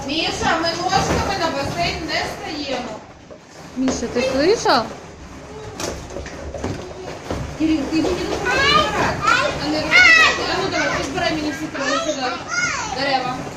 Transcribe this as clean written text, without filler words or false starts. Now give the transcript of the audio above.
Міша, ми ножками на басейн не стаємо. Миша, ты слышал? Кирил, ти мені допомагай. А ну давай, збирай мені всі троє сюди. Дерева.